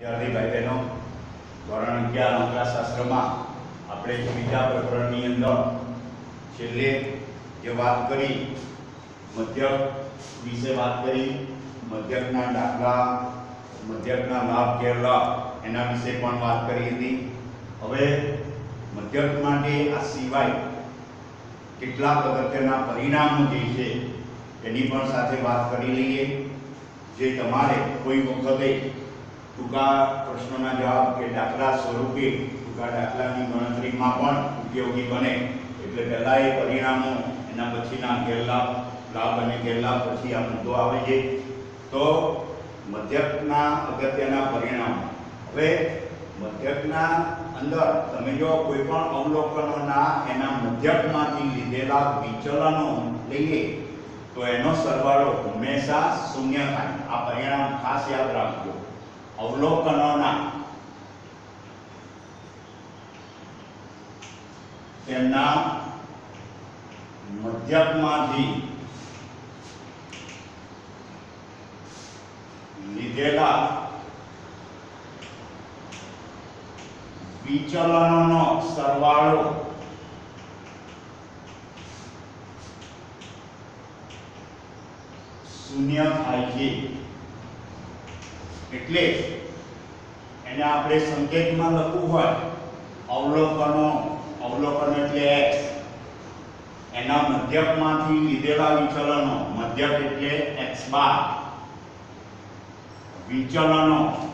विद्यार्थी भाई बहनों धोरण 11 अंकशास्त्र में આપણે બીજા પ્રકરણની અંદર છેલ્લે જે વાત કરી મધ્યક વિશે વાત કરી મધ્યકના દાખલા મધ્યકના લાભ ગેરલાભ એના વિશે પણ વાત કરી હતી। હવે મધ્યક માટે આ સિવાય કેટલાક અગત્યના પરિણામો જે છે એની પણ સાથે વાત કરી લઈએ જે તમારે કોઈ વખતે ટૂંકા પ્રશ્નોના જવાબ કે દાખલા સ્વરૂપે ટૂંકા દાખલાની ગણતરીમાં પણ ઉપયોગી બને એટલે પહેલા એ પરિણામો એના પછીના ગેરલાભ લાભ અને ગેરલાભ પછી આ મુદ્દો આવે છે। તો મધ્યકના અગત્યના પરિણામો હવે મધ્યકના અંદર તમે જો કોઈ પણ અવલોકનોના એના મધ્યકમાંથી લીધેલા વિચલનો લઈએ તો એનો સરવાળો હંમેશા શૂન્ય થાય। આ પરિણામ ખાસ યાદ રાખજો। અવલોકનોના તેમના મધ્યકમાંથી લીધેલા વિચલનોનો સરવાળો શૂન્ય થાય છે। એટલે એને આપણે સંકેતમાં લખવું હોય અવલોકનો અવલોકન એટલે x એના મધ્યકમાંથી લીધેલા વિચલનો મધ્યક એટલે x બાર વિચલનો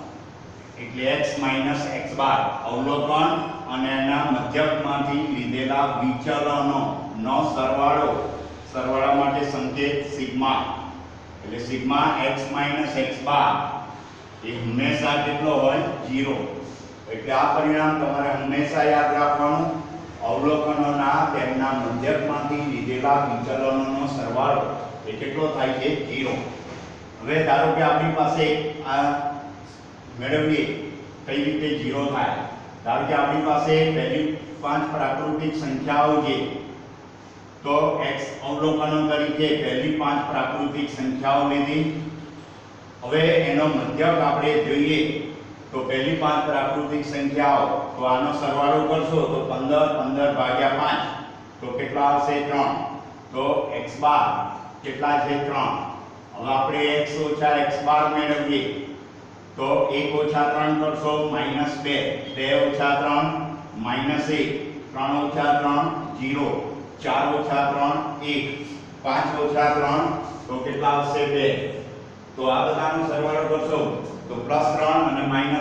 એટલે x માઈનસ x બાર અવલોકન અને એના મધ્યકમાંથી લીધેલા વિચલનો નો સરવાળો સરવાળા માટે સંકેત સિગ્મા એટલે sigma x minus x bar એ હંમેશા કેટલો હોય 0 એટલે આ પરિણામ તમારે હંમેશા યાદ રાખવાનું અવલોકનોના તેમના મધ્યકમાંથી લીધેલા વિચલનોનો સરવાળો એ કેટલો થાય છે 0। હવે ધારો કે આપણી પાસે આ મેળવીએ કઈ રીતે 0 થાય ધારો કે આપણી પાસે પહેલી 5 પ્રાકૃતિક સંખ્યાઓ છે તો x અવલોકનો તરીકે પહેલી 5 પ્રાકૃતિક સંખ્યાઓ લીધી। હવે એનો મધ્યક આપણે જોઈએ તો પહેલી 5 પ્રાકૃતિક સંખ્યાઓ તો આનો સરવાળો કરશો તો 15 15 ભાગ્યા 5 તો કેટલા આવશે 3 તો x બાર કેટલા છે 3। હવે આપણે x ઓછા x બાર મેળવીએ તો 1 ઓછા 3 કરશો -2 2 ઓછા 3 -1 3 ઓછા 3 0 4 ઓછા 3 1 5 ઓછા 3 તો કેટલા આવશે 2 તો આ બધાનો સરવાળો કરશો તો +3 અને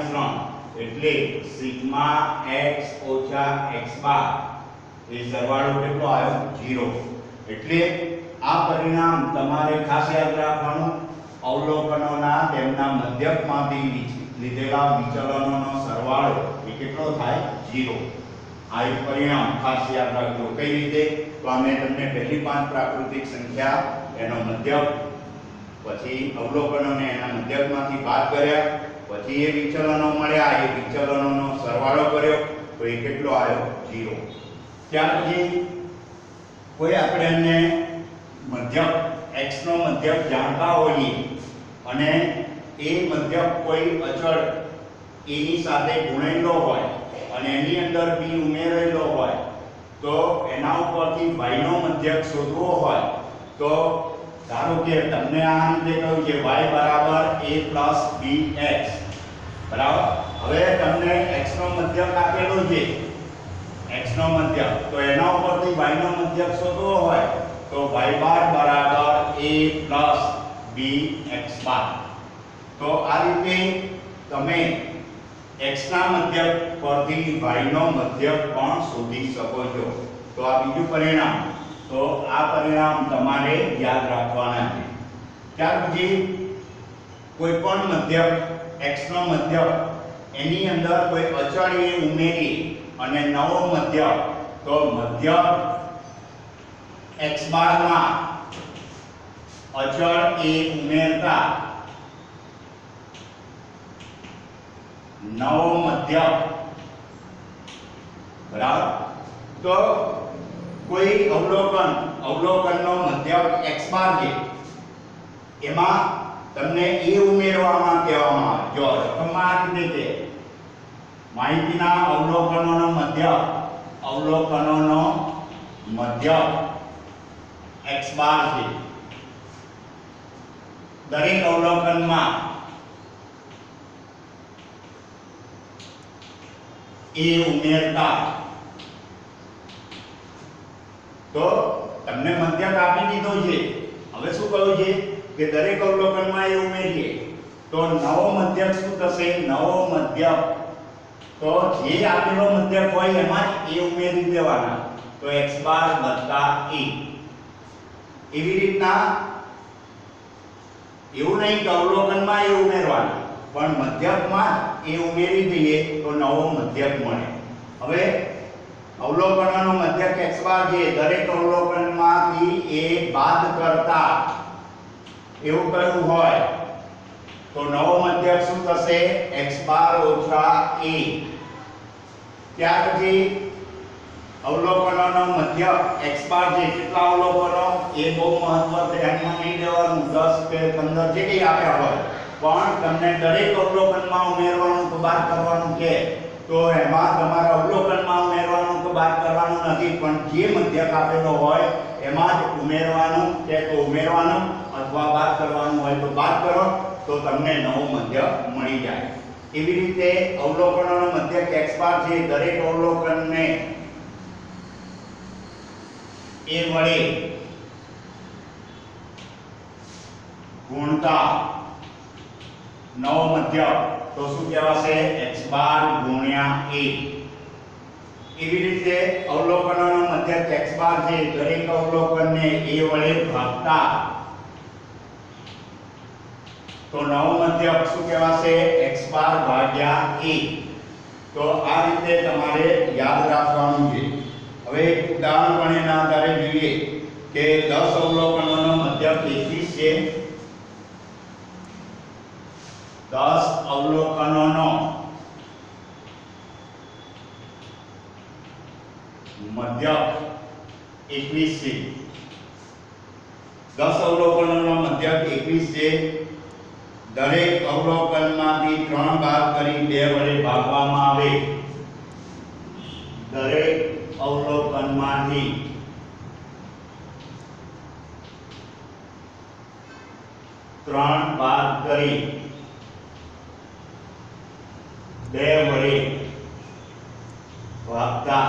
-3 એટલે સિગ્મા x ઓછા x બાર એ સરવાળો કેટલો આવ્યો 0। એટલે આ પરિણામ તમારે ખાસ યાદ રાખવાનું અવલોકનોના તેમના મધ્યકમાંથી લીધેલા વિચલનોનો સરવાળો એ કેટલો થાય 0। આ એક પરિણામ ખાસ યાદ રાખજો। કઈ રીતે તો અમે તમને પહેલી 5 પ્રાકૃતિક સંખ્યા એનો મધ્યક પછી અવલોકનોને એના મધ્યકમાંથી બાદ કર્યા પછી એ વિચલનો મળ્યા એ વિચલનોનો સરવાળો કર્યો તો એ કેટલો આવ્યો 0। ત્યાર પછી કોઈ આપણે મધ્યક x નો મધ્યક જાણતા હોઈએ અને એ મધ્યક કોઈ અચળ a ની સાથે ગુણેલો હોય અને એની અંદર b ઉમેરેલો હોય તો એના ઉપરથી y નો મધ્યક શોધવો હોય તો ધારો કે તમને આ રીતે કહ્યું કે y બરાબર a + bx બરાબર। હવે તમને x નો મધ્યક આપેલો છે x નો મધ્યક તો એના ઉપરથી y નો મધ્યક શોધવો હોય તો y બાર બરાબર a + bx બાર। તો આ રીતે તમે x ના મધ્યક પરથી y નો મધ્યક પણ શોધી શકો છો। તો આ બીજું પરિણામ તો આ પરિણામ તમારે યાદ રાખવાના છે। ત્યાર પછી કોઈ પણ મધ્યક x નો મધ્યક એની અંદર કોઈ અચળ a ઉમેરી અને નવો મધ્યક તો મધ્યક x બાર માં અચળ a ઉમેરતા નવો મધ્યક બરાબર। તો કોઈ અવલોકનનો મધ્યક x બાર છે એમાં તમને એ ઉમેરવામાં કહેવામાં આવે. જો રકમમાં આ રીતે કે માહિતીના અવલોકનોનો મધ્ય x બાર છે. દરેક અવલોકનમાં એ ઉમેરતા તો તમને મધ્યક આપી દીધો છે. હવે શું કહ્યું છે કે દરેક અવલોકનમાં એ ઉમેરીએ તો નવો મધ્યક શું થશે? નવો મધ્યક તો જે આપેલો મધ્યક હોય એમાં એ ઉમેરી દેવાના. તો x બાર વત્તા a. એવી રીતના એવું નહીં કે અવલોકનમાં એ ઉમેરવાના, પણ મધ્યકમાં એ ઉમેરી દઈએ તો નવો મધ્યક મળે. હવે અવલોકનોનો મધ્યક x બાર છે. દરેક અવલોકનમાંથી a બાદ કરતા એવું કયું હોય તો નવો મધ્યક શું થશે? x બાર ઓછા a. ત્યાર પછી અવલોકનોનો મધ્યક x બાર છે. કેટલા અવલોકનો એ બહુ મહત્વ ધ્યાનમાં નહીં લેવાનું, 10 કે 15 જે કંઈ આપ્યા હોય, પણ તમને દરેક અવલોકનમાં ઉમેરવાનું કે બાદ કરવાનું છે તો એમાં તમારે અવલોકનમાં ઉમેરવાનું કે બાદ કરવાનું નથી, પણ જે મધ્યક આપેલો હોય એમાં જ ઉમેરવાનું છે તો ઉમેરવાનું, અથવા બાદ કરવાનું હોય તો બાદ કરો, તો તમને નવો મધ્યક મળી જાય. એવી રીતે અવલોકનોનો મધ્યક x બાર છે. દરેક અવલોકનને એ વડે ગુણતા નવો મધ્યક તો શું કહેવાશે? x બાર ગુણ્યા a. એવી રીતે અવલોકનોનો મધ્યક x બાર છે. દરેક અવલોકનને a વડે ભાગતા તો નવો મધ્યક શું કહેવાશે? x બાર ભાગ્યા a. તો આ રીતે તમારે યાદ રાખવાનું છે. હવે એક ઉદાહરણ પણ એના આધારે જોઈએ કે 10 અવલોકનોનો મધ્યક 21 છે. 10 અવલોકનોનો મધ્યક 21 છે. 10 અવલોકનોનો મધ્યક 21 છે. દરેક અવલોકનમાંથી 3 બાદ કરી 2 વડે ભાગવામાં આવે. દરેક અવલોકનમાંથી 3 બાદ કરી 2 વડે ભાગતા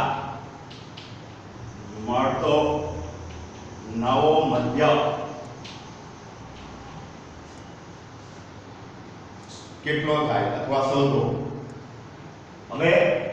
મળતો નવો મધ્યક કેટલો થાય અથવા શોધો. હવે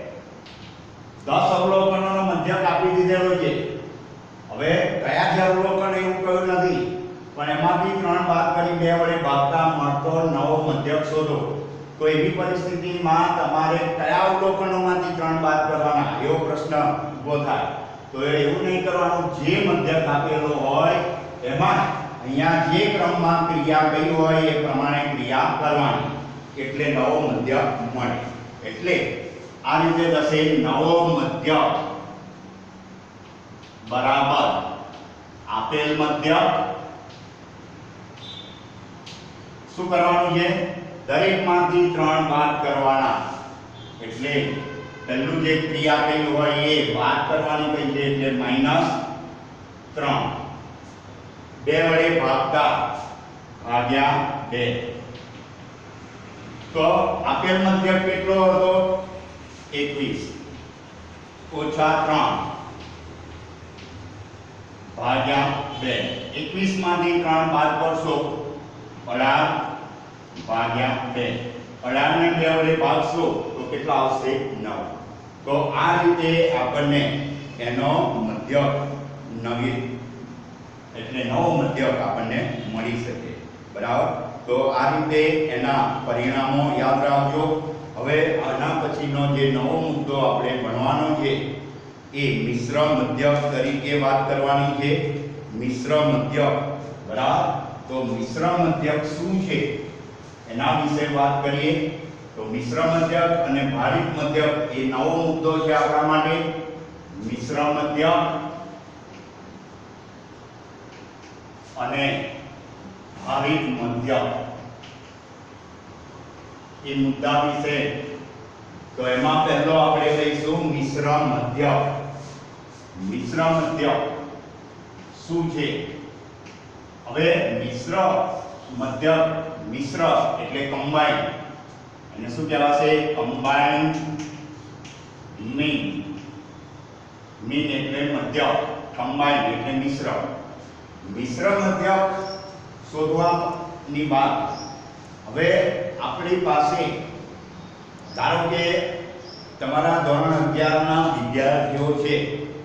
10 અવલોકનોનો મધ્યક આપી દીધેલો છે. હવે કયા છે અવલોકન એવું કહ્યું નથી, પણ એમાંથી 3 બાદ કરી 2 વડે ભાગતા મળતો નવો મધ્યક શોધો. તો એવી પરિસ્થિતિમાં તમારે કયા અવલોકનોમાંથી 3 બાદ કરવાના એવો પ્રશ્ન ઊભો થાય. તો એવું નહીં કરવાનું, જે મધ્યક આપેલો હોય એમાં અહીંયા જે ક્રમમાં ક્રિયા કરી હોય એ પ્રમાણે ક્રિયા કરવાની, એટલે નવો મધ્યક મળે. એટલે આ રીતે થશે નવો મધ્યક બરાબર આપેલ મધ્યક શું કરવાનું છે? દરેકમાંથી 3 બાદ કરવાના. એટલે પહેલું જે ક્રિયા કરી હોય એ બાદ કરવાની કઈ છે એટલે -3. 2 વડે ભાગતા ભાગ્યા 2. તો આપેલ મધ્યક કેટલો હતો? 21 ઓછા 3 ભાગ્યા 2. 21 માંથી 3 બાદ કરશો 18 ભાગ્યા 2. 18 ને 2 વડે ભાગશો તો કેટલા આવશે? 9. તો આ રીતે આપણને એનો મધ્યક નવો મધ્યક આપણને મળી શકે. બરાબર. તો આ રીતે એના પરિણામો યાદ રાખજો. હવે આના પછીનો જે નવો મુદ્દો આપણે ભણવાનો છે એ મિશ્ર મધ્યક તરીકે વાત કરવાની છે. મિશ્ર મધ્યક. બરાબર. તો મિશ્ર મધ્યક શું છે એના વિશે વાત કરીએ. તો મિશ્ર મધ્યક અને ભારિત મધ્યક એ નવો મુદ્દો છે આપણા માટે. મિશ્ર મધ્યક અને ભારિત મધ્યક એ મુદ્દા વિશે. તો એમાં પહેલો આપણે લઈશું મિશ્ર મધ્યક. મિશ્ર મધ્યક શું છે? હવે મિશ્ર મધ્યક, મિશ્ર એટલે કમ્બાઈન, એને શું કહેવાશે? Combine mean. મીન એટલે મધ્યક, કમ્બાઈન એટલે મિશ્ર. મિશ્ર મધ્યક શોધવાની વાત. હવે આપણી પાસે ધારો કે તમારા ધોરણ 11 ના વિદ્યાર્થીઓ છે,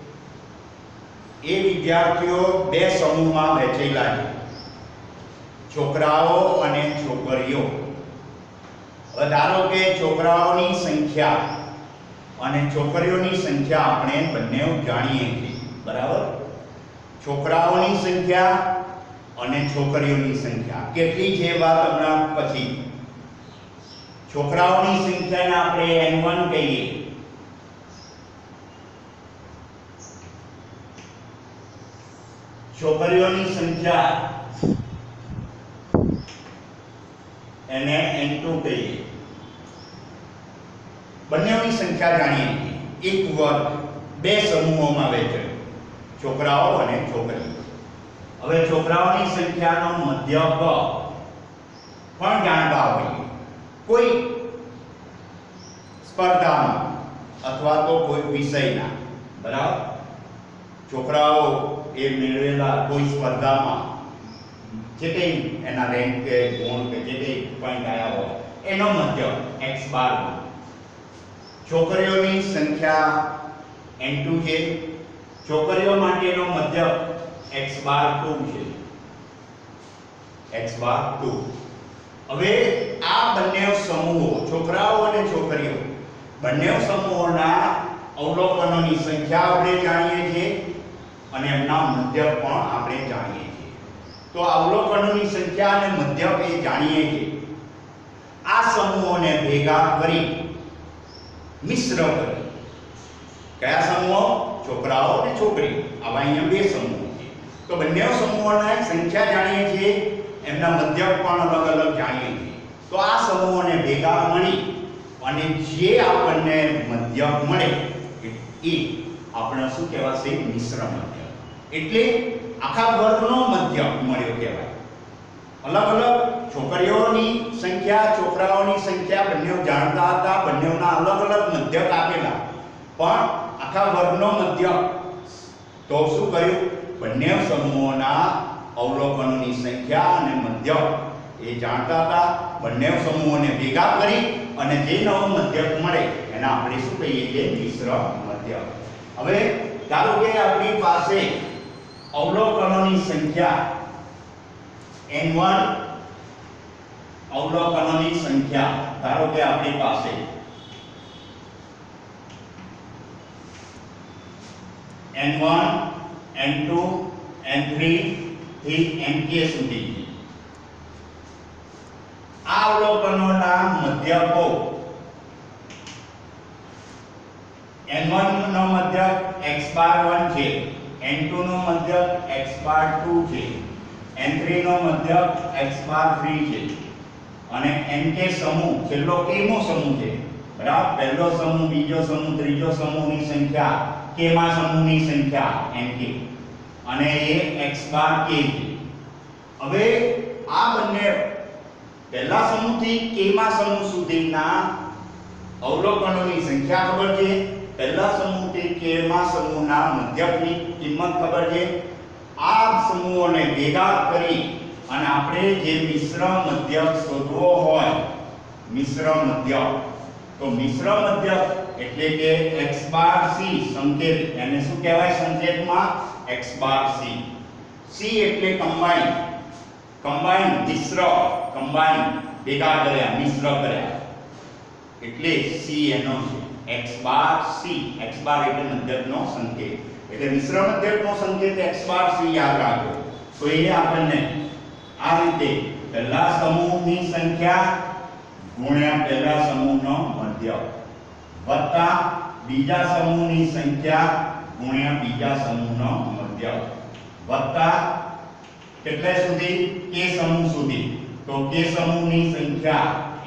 એ વિદ્યાર્થીઓ બે સમૂહમાં વહેંચેલા છે, છોકરાઓ અને છોકરીઓ. હવે ધારો કે છોકરાઓની સંખ્યા અને છોકરીઓની સંખ્યા આપણે બંને જાણીએ છીએ, બરાબર? છોકરાઓની સંખ્યા અને છોકરીઓની સંખ્યા કેટલી છે વાત હમણાં પછી. છોકરાઓની સંખ્યાને આપણે n1 કહીએ, છોકરીઓની સંખ્યા એને n2 કહીએ. બંનેની સંખ્યા જાણીએ છીએ. એક વર્ગ બે સમૂહોમાં વહેંચાય, છોકરાઓ અને છોકરીઓ. હવે છોકરાઓની સંખ્યાનો મધ્યક પણ જાણતા હોઈએ, કોઈ સ્પર્ધામાં અથવા તો કોઈ વિષયના, બરાબર? છોકરાઓ એ મેળવેલા કોઈ સ્પર્ધામાં જે કંઈ એના રેન્ક કે ગુણ કે જે કંઈ પોઈન્ટ આવ્યા હોય એનો મધ્યક x બાર. છોકરીઓની સંખ્યા n2 છે, છોકરીઓ માટેનો મધ્યક x બાર 2 છે, x બાર 2. હવે આ બંને સમૂહો, છોકરાઓ અને છોકરીઓ, બંને સમૂહોના અવલોકનોની સંખ્યા આપણે જાણીએ છીએ અને એમના મધ્યક પણ આપણે જાણીએ છીએ. તો અવલોકનોની સંખ્યા અને મધ્યક એ જાણીએ છીએ. આ સમૂહોને ભેગા કરી મિશ્ર કરી. કયા સમૂહો? છોકરાઓ અને છોકરીઓ. આવા અહીંયા બે સમૂહો છે. તો બંને સમૂહોની સંખ્યા જાણીએ છીએ, એમના મધ્યક પણ અલગ અલગ જાણીએ છીએ. તો આ સમૂહોને ભેગા મળી અને જે આપણને મધ્યક મળે એ આપણે શું કહેવાશે? મિશ્ર મધ્યક. એટલે આખા વર્ગનો મધ્યક મળ્યો કહેવાય. અલગ અલગ છોકરીઓની સંખ્યા, છોકરાઓની સંખ્યા બંને જાણતા હતા, બંનેના અલગ અલગ મધ્યક આપેલા, પણ આખા વર્ગનો મધ્યક તો શું કર્યું? બંને સમૂહોના અવલોકનોની સંખ્યા અને મધ્યક એ જાણતા હતા, બંને સમૂહોને ભેગા કરી અને જે નવો મધ્યક મળે એને આપણે શું કહીએ છીએ? મિશ્ર મધ્યક. હવે ધારો કે આપણી પાસે અવલોકનોની સંખ્યા n1, અવલોકનોની સંખ્યા ધારો કે આપણી પાસે n1, n2, n3 થી nk સુધી. આ અવલોકનોના મધ્યકો n1 નો મધ્યક x બાર 1 છે, n2 નો મધ્યક x બાર 2 છે, n3 નો મધ્યક x બાર 3 છે અને nk સમૂહ છેલ્લો kમો સમૂહ છે, બરાબર? પહેલો સમૂહ, બીજો સમૂહ, ત્રીજો સમૂહની સંખ્યા, kમાં સમૂહની સંખ્યા nk અને એ x બાર k છે. હવે આ બંને પહેલા સમૂહથી kમાં સમૂહ સુધીના અવલોકનોની સંખ્યા ખબર છે, પહેલા સમૂહથી kમાં સમૂહના મધ્યકની કિંમત ખબર છે. આ સમૂહોને ભેગા કરી અને આપણે જે મિશ્ર મધ્યક શોધવો હોય, મિશ્ર મધ્યક, તો મિશ્ર મધ્યક એટલે કે x બાર c સંકેત, એને શું કહેવાય સંકેતમાં? x bar c. c એટલે કમ્બાઈન, કમ્બાઈન મિશ્ર, કમ્બાઈન ભેગા કર્યા, મિશ્ર કર્યા એટલે c એનો છે x બાર c. x બાર એટલે મધ્યકનો સંકેત, એટલે મિશ્ર મધ્યકનો સંકેત x બાર c યાદ રાખો. તો એ આપણને આ રીતે પહેલા સમૂહની સંખ્યા ગુણ્યા પહેલા સમૂહનો મધ્યક વત્તા બીજા સમૂહની સંખ્યા ગુણ્યા બીજા સમૂહનો મધ્યક વત્તા કેટલા સુધી? k સમૂહ સુધી. તો k સમૂહની સંખ્યા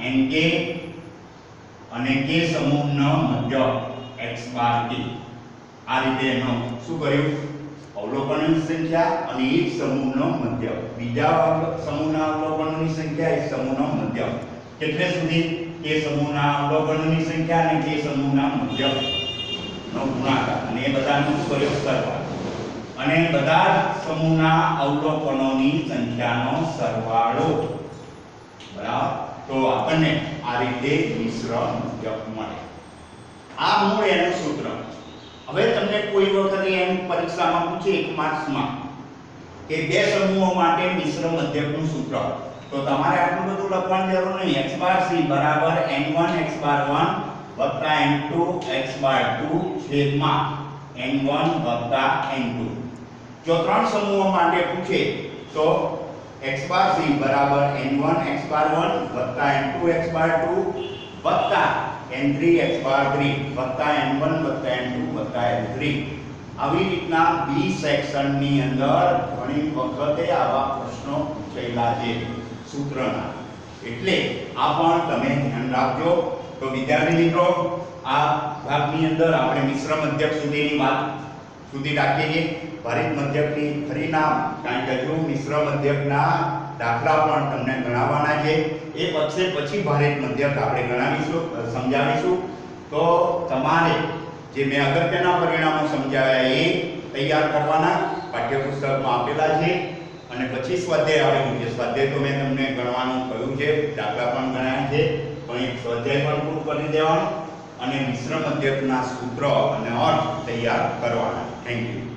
nk અને k સમૂહનો મધ્યક x બાર k. આ રીતે એનો શું કર્યું? અવલોકનોની સંખ્યા અને એક સમૂહનો મધ્યક, બીજા સમૂહના અવલોકનોની સંખ્યા એક સમૂહનો મધ્યક, કેટલે સુધી? k સમૂહના અવલોકનોની સંખ્યા અને k સમૂહના મધ્યકનો ગુણાકાર, અને એ બધાનો શું કર્યો? સરવાળો. અને બધા સમૂહના અવલોકનોની સંખ્યાનો સરવાળો, બરાબર? તો આપણને આ રીતે મિશ્ર મધ્યક મળે. આ મૂળ એનું સૂત્ર. હવે તમને કોઈ વખત એમ પરીક્ષામાં પૂછે 1 માર્ક્સમાં કે બે સમૂહો માટે મિશ્ર મધ્યકનું સૂત્ર, તો તમારે આટલું બધું લખવાની જરૂર નહીં. x બાર c બરાબર n1 x બાર 1 વત્તા n2 x બાર 2 છેદમાં n1 વત્તા n2. જો ત્રણ સમૂહો માટે પૂછે તો x બાર c બરાબર n1 x બાર 1 વત્તા n2 x બાર 2 વત્તા n3 x બાર 3 વત્તા n1 વત્તા n2 વત્તા n3. આવી રીતના બી સેક્શનની અંદર ઘણી વખતે આવા પ્રશ્નો પૂછેલા છે સૂત્રના, એટલે આ પણ તમે ધ્યાન રાખજો. તો વિદ્યાર્થી મિત્રો, આ ભાગની અંદર આપણે મિશ્ર મધ્યક સુધીની વાત સુધી રાખીએ છીએ. ભારિત મધ્યકની ફરી નામ, કારણ કે જો મિશ્ર મધ્યકના દાખલા પણ તમને ગણાવવાના છે. એ પછી ભારિત મધ્યક આપણે ગણાવીશું, સમજાવીશું. તો તમારે જે મેં અગત્યના પરિણામો સમજાવ્યા એ તૈયાર કરવાના, પાઠ્યપુસ્તકમાં આપેલા છે. અને પછી સ્વાધ્યાય આવેલું છે. સ્વાધ્યાય તો મેં તમને ગણવાનું કહ્યું છે, દાખલા પણ ગણાયા છે, પણ એક સ્વાધ્યાય પણ પૂરું કરી દેવાનું અને મિશ્ર મધ્યકના સૂત્ર અને અર્થ તૈયાર કરવાના. Thank you.